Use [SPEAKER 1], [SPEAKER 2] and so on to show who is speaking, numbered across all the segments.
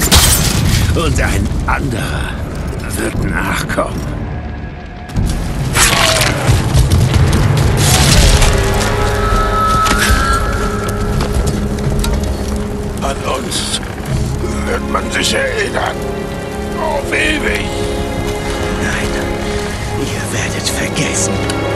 [SPEAKER 1] Und ein anderer wird nachkommen. An uns wird man sich erinnern. Auf ewig. Nein, ihr werdet vergessen.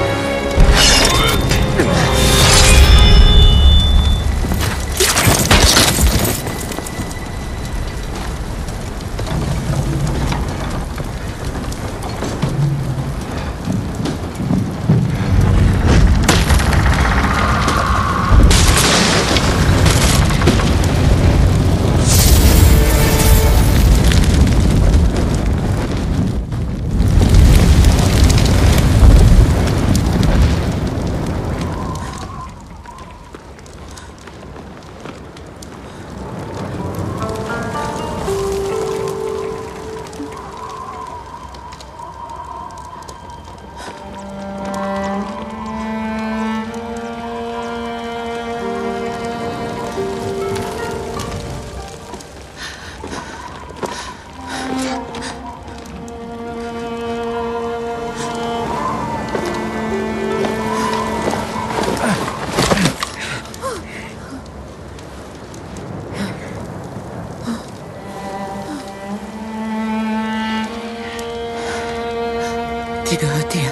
[SPEAKER 2] Die gehört dir.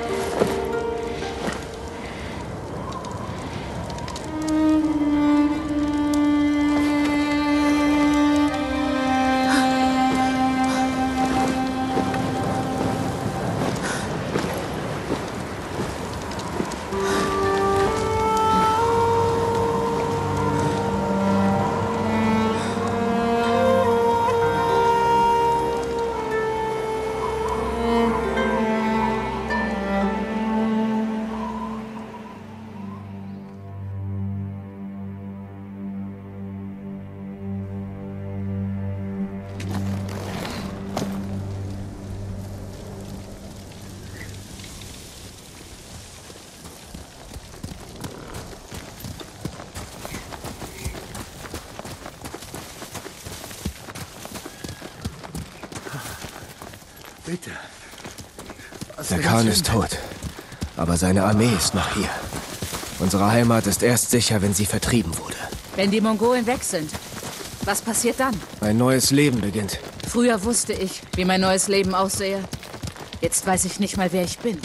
[SPEAKER 1] Bitte.
[SPEAKER 3] Der Khan ist tot, aber seine Armee ist noch hier. Unsere Heimat ist erst sicher, wenn sie vertrieben wurde.
[SPEAKER 2] Wenn die Mongolen weg sind, was passiert dann?
[SPEAKER 3] Ein neues Leben beginnt.
[SPEAKER 2] Früher wusste ich, wie mein neues Leben aussehe. Jetzt weiß ich nicht mal, wer ich bin.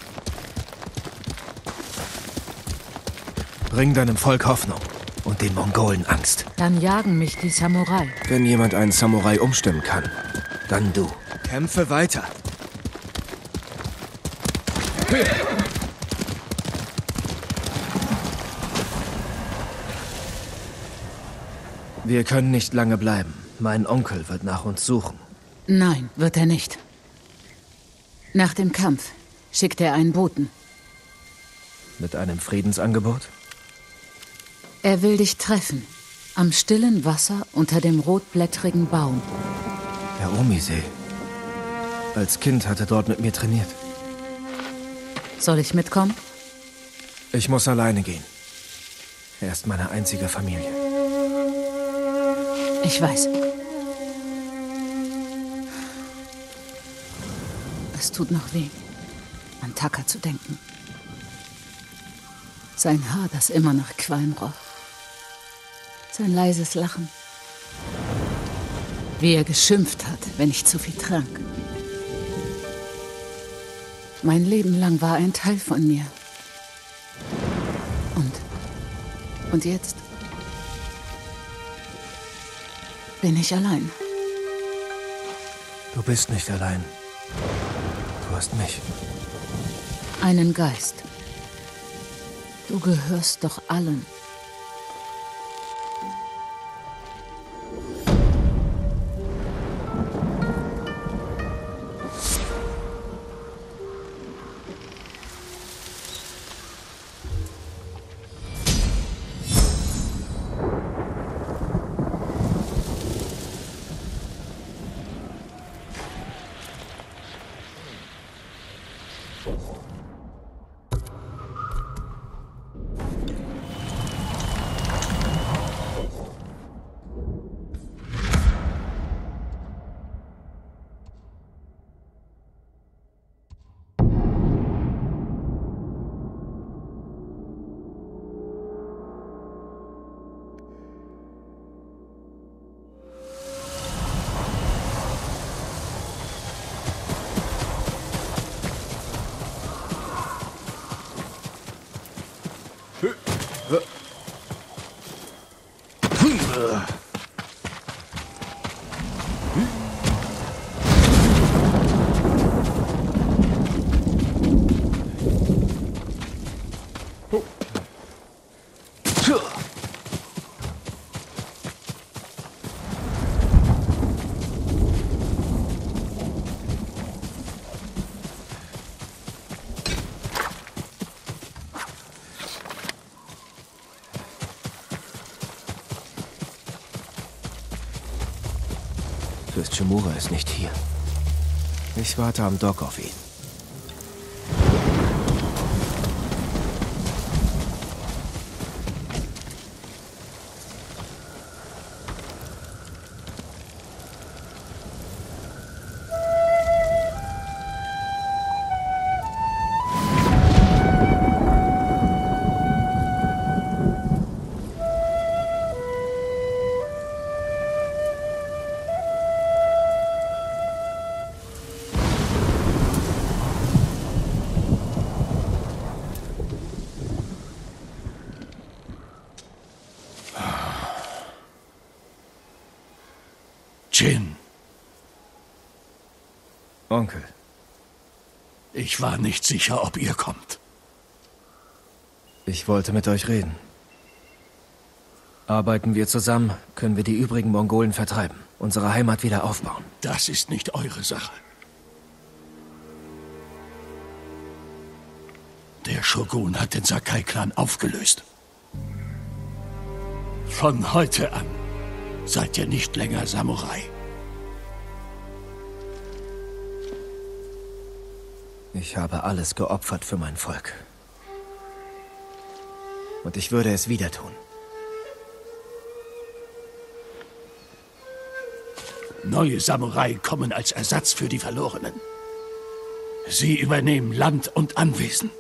[SPEAKER 3] Bring deinem Volk Hoffnung und den Mongolen Angst.
[SPEAKER 2] Dann jagen mich die Samurai.
[SPEAKER 3] Wenn jemand einen Samurai umstimmen kann, dann du. Kämpfe weiter. Wir können nicht lange bleiben. Mein Onkel wird nach uns suchen.
[SPEAKER 2] Nein, wird er nicht. Nach dem Kampf schickt er einen Boten.
[SPEAKER 3] Mit einem Friedensangebot?
[SPEAKER 2] Er will dich treffen. Am stillen Wasser unter dem rotblättrigen Baum.
[SPEAKER 3] Der Omisee. Als Kind hat er dort mit mir trainiert.
[SPEAKER 2] Soll ich mitkommen?
[SPEAKER 3] Ich muss alleine gehen. Er ist meine einzige Familie.
[SPEAKER 2] Ich weiß. Es tut noch weh, an Taka zu denken. Sein Haar, das immer nach Qualm roch. Sein leises Lachen. Wie er geschimpft hat, wenn ich zu viel trank. Mein Leben lang war er ein Teil von mir. Und jetzt bin ich allein.
[SPEAKER 3] Du bist nicht allein. Du hast mich.
[SPEAKER 2] Einen Geist. Du gehörst doch allen.
[SPEAKER 3] Fürst Shimura ist nicht hier. Ich warte am Dock auf ihn.
[SPEAKER 1] Jin.
[SPEAKER 3] Onkel.
[SPEAKER 1] Ich war nicht sicher, ob ihr kommt.
[SPEAKER 3] Ich wollte mit euch reden. Arbeiten wir zusammen, können wir die übrigen Mongolen vertreiben, unsere Heimat wieder aufbauen.
[SPEAKER 1] Das ist nicht eure Sache. Der Shogun hat den Sakai-Clan aufgelöst. Von heute an seid ihr nicht länger Samurai.
[SPEAKER 3] Ich habe alles geopfert für mein Volk. Und ich würde es wieder tun.
[SPEAKER 1] Neue Samurai kommen als Ersatz für die Verlorenen. Sie übernehmen Land und Anwesen.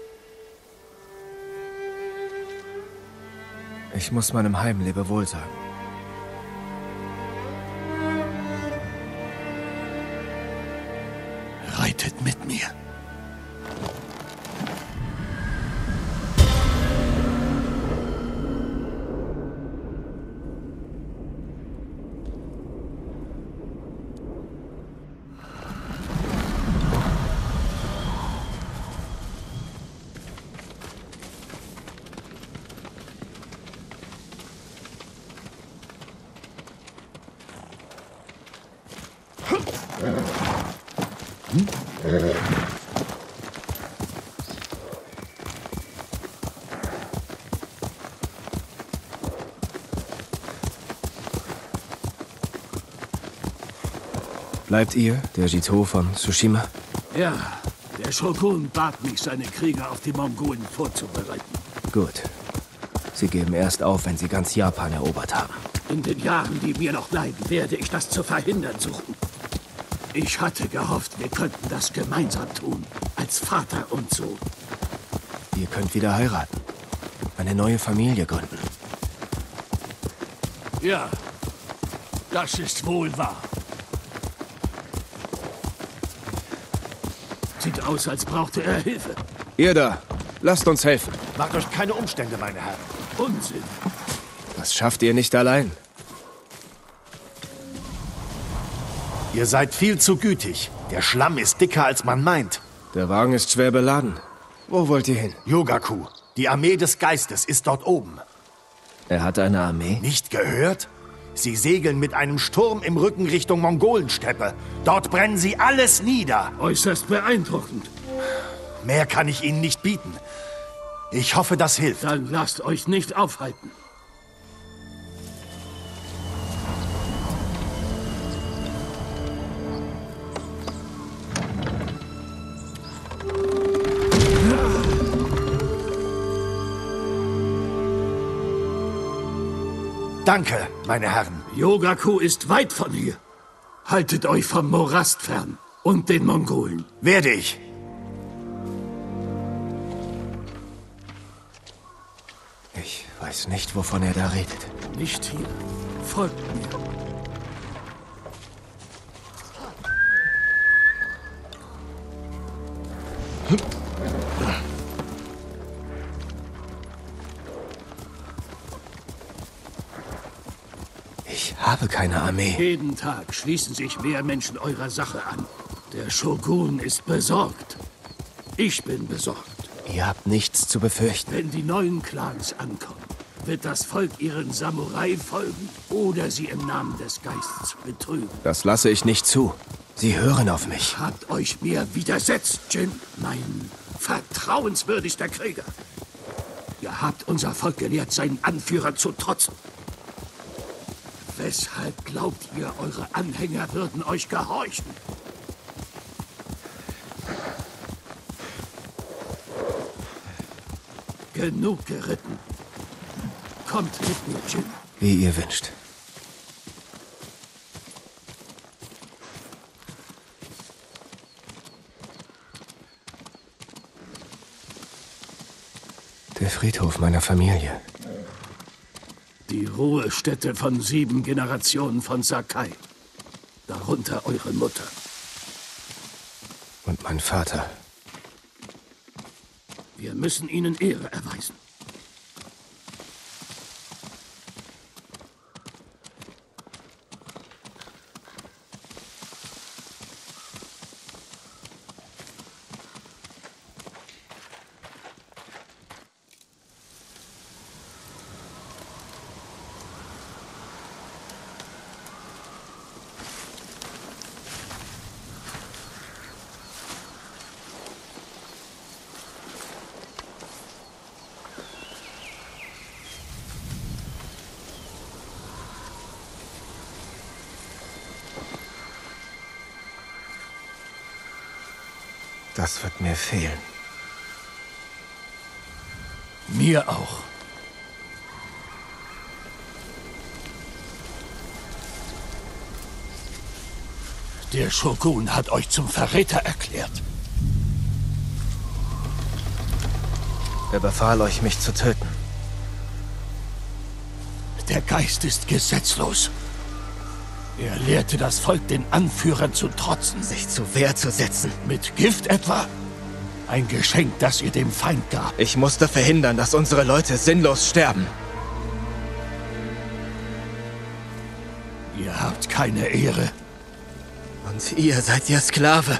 [SPEAKER 3] Ich muss meinem Heim Lebewohl sagen.
[SPEAKER 1] Reitet mit mir.
[SPEAKER 3] Bleibt ihr, der Jito von Tsushima?
[SPEAKER 1] Ja, der Shogun bat mich, seine Krieger auf die Mongolen vorzubereiten.
[SPEAKER 3] Gut. Sie geben erst auf, wenn sie ganz Japan erobert haben.
[SPEAKER 1] In den Jahren, die mir noch bleiben, werde ich das zu verhindern suchen. Ich hatte gehofft, wir könnten das gemeinsam tun, als Vater und Sohn.
[SPEAKER 3] Ihr könnt wieder heiraten. Eine neue Familie gründen.
[SPEAKER 1] Ja, das ist wohl wahr. Sieht aus, als brauchte er Hilfe.
[SPEAKER 3] Ihr da, lasst uns helfen.
[SPEAKER 4] Macht euch keine Umstände, meine Herren.
[SPEAKER 1] Unsinn.
[SPEAKER 3] Das schafft ihr nicht allein.
[SPEAKER 4] Ihr seid viel zu gütig. Der Schlamm ist dicker, als man meint.
[SPEAKER 3] Der Wagen ist schwer beladen. Wo wollt ihr hin?
[SPEAKER 4] Yogaku, die Armee des Geistes ist dort oben.
[SPEAKER 3] Er hat eine Armee?
[SPEAKER 4] Nicht gehört? Sie segeln mit einem Sturm im Rücken Richtung Mongolensteppe. Dort brennen sie alles nieder.
[SPEAKER 1] Äußerst beeindruckend.
[SPEAKER 4] Mehr kann ich ihnen nicht bieten. Ich hoffe, das hilft.
[SPEAKER 1] Dann lasst euch nicht aufhalten.
[SPEAKER 4] Danke, meine Herren.
[SPEAKER 1] Yogaku ist weit von hier. Haltet euch vom Morast fern und den Mongolen.
[SPEAKER 4] Werde ich.
[SPEAKER 3] Ich weiß nicht, wovon er da redet.
[SPEAKER 1] Nicht hier. Folgt mir.
[SPEAKER 3] Ich habe keine Armee.
[SPEAKER 1] Jeden Tag schließen sich mehr Menschen eurer Sache an. Der Shogun ist besorgt. Ich bin besorgt.
[SPEAKER 3] Ihr habt nichts zu befürchten.
[SPEAKER 1] Wenn die neuen Clans ankommen, wird das Volk ihren Samurai folgen oder sie im Namen des Geistes betrügen.
[SPEAKER 3] Das lasse ich nicht zu. Sie hören auf mich.
[SPEAKER 1] Habt euch mir widersetzt, Jin, mein vertrauenswürdigster Krieger. Ihr habt unser Volk gelehrt, seinen Anführern zu trotzen. Weshalb glaubt ihr, eure Anhänger würden euch gehorchen? Genug geritten. Kommt mit mir, Jin.
[SPEAKER 3] Wie ihr wünscht. Der Friedhof meiner Familie.
[SPEAKER 1] Die Ruhestätte von 7 Generationen von Sakai. Darunter eure Mutter.
[SPEAKER 3] Und mein Vater.
[SPEAKER 1] Wir müssen ihnen Ehre erweisen.
[SPEAKER 3] Das wird mir fehlen.
[SPEAKER 1] Mir auch. Der Shogun hat euch zum Verräter erklärt.
[SPEAKER 3] Er befahl euch, mich zu töten.
[SPEAKER 1] Der Geist ist gesetzlos. Er lehrte das Volk, den Anführern zu trotzen.
[SPEAKER 3] Sich zur Wehr zu setzen.
[SPEAKER 1] Mit Gift etwa? Ein Geschenk, das ihr dem Feind gab.
[SPEAKER 3] Ich musste verhindern, dass unsere Leute sinnlos sterben.
[SPEAKER 1] Ihr habt keine Ehre.
[SPEAKER 3] Und ihr seid ihr Sklave.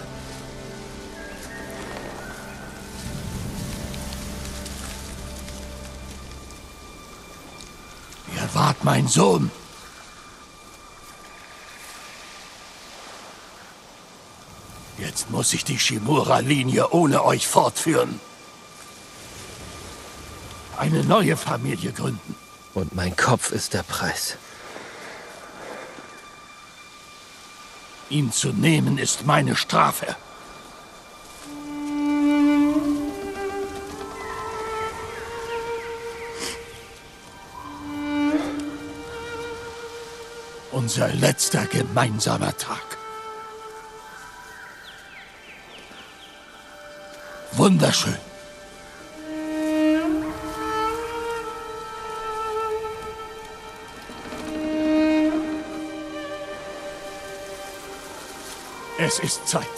[SPEAKER 1] Ihr wart mein Sohn. Jetzt muss ich die Shimura-Linie ohne euch fortführen. Eine neue Familie gründen.
[SPEAKER 3] Und mein Kopf ist der Preis.
[SPEAKER 1] Ihn zu nehmen ist meine Strafe. Unser letzter gemeinsamer Tag. Wunderschön. Es ist Zeit.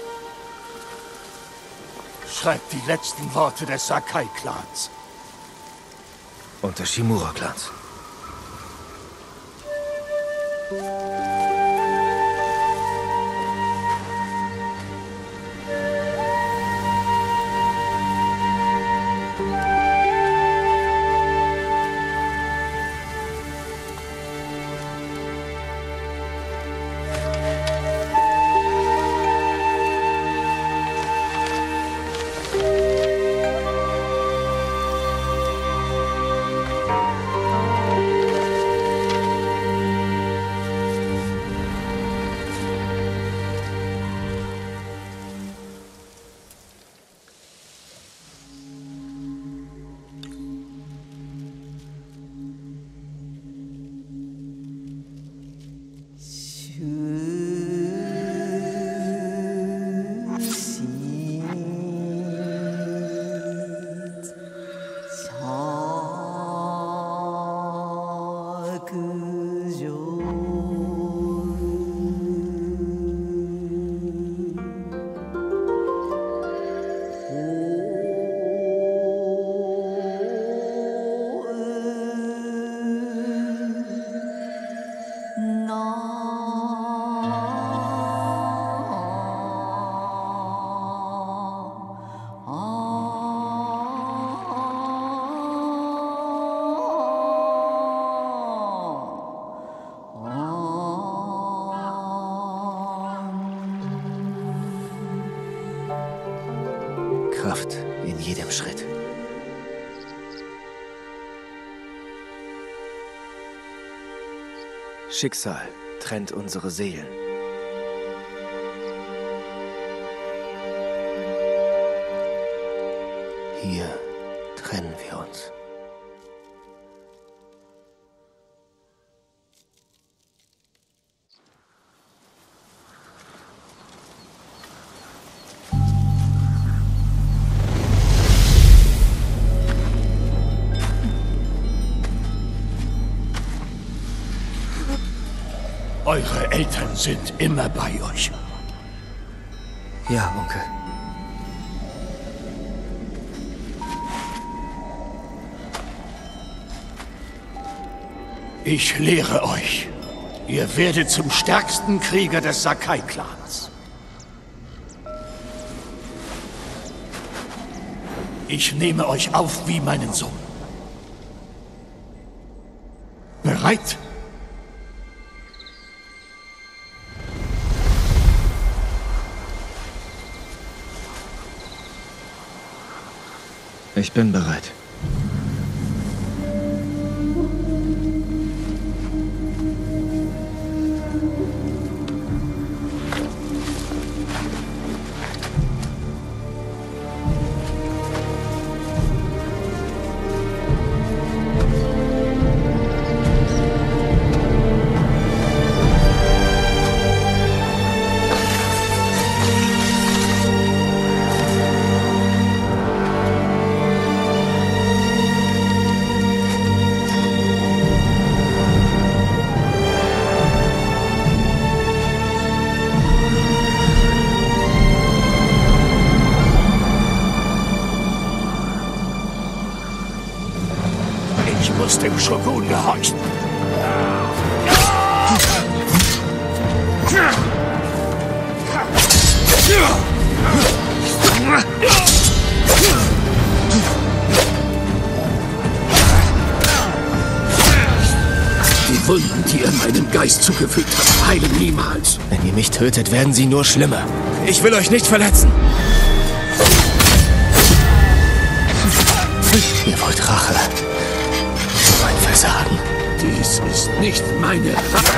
[SPEAKER 1] Schreibt die letzten Worte des Sakai-Clans.
[SPEAKER 3] Und des Shimura-Clans. Kraft in jedem Schritt. Schicksal trennt unsere Seelen. Hier trennen wir uns.
[SPEAKER 1] Eure Eltern sind immer bei euch.
[SPEAKER 3] Ja, Onkel.
[SPEAKER 1] Ich lehre euch. Ihr werdet zum stärksten Krieger des Sakai-Clans. Ich nehme euch auf wie meinen Sohn. Bereit?
[SPEAKER 3] Ich bin bereit.
[SPEAKER 1] Ich muss dem Shogun gehorchen. Die Wunden, die ihr meinem Geist zugefügt habt, heilen niemals.
[SPEAKER 3] Wenn ihr mich tötet, werden sie nur schlimmer. Ich will euch nicht verletzen. Ihr wollt Rache. Mein Versagen.
[SPEAKER 1] Dies ist nicht meine Rache.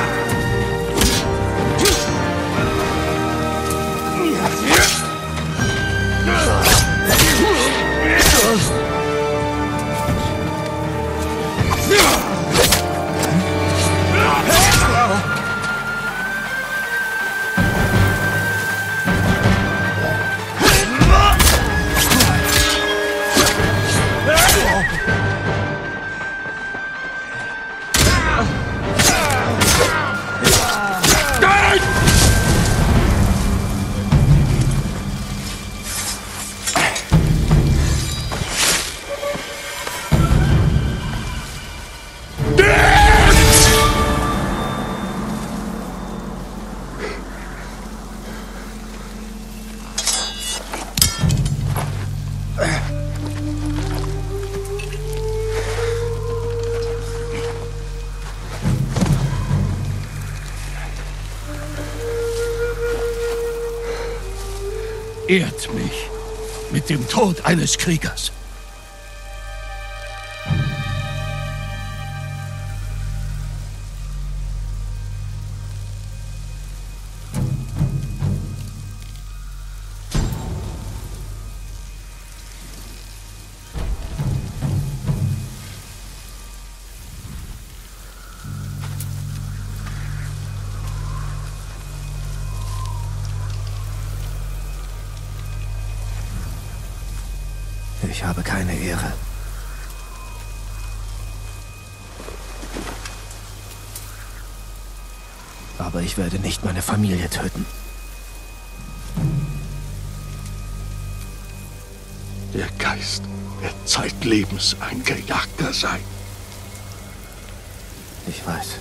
[SPEAKER 1] Ehrt mich mit dem Tod eines Kriegers.
[SPEAKER 3] Ich habe keine Ehre. Aber ich werde nicht meine Familie töten.
[SPEAKER 1] Der Geist wird zeitlebens ein Gejagter sein.
[SPEAKER 3] Ich weiß.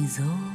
[SPEAKER 2] so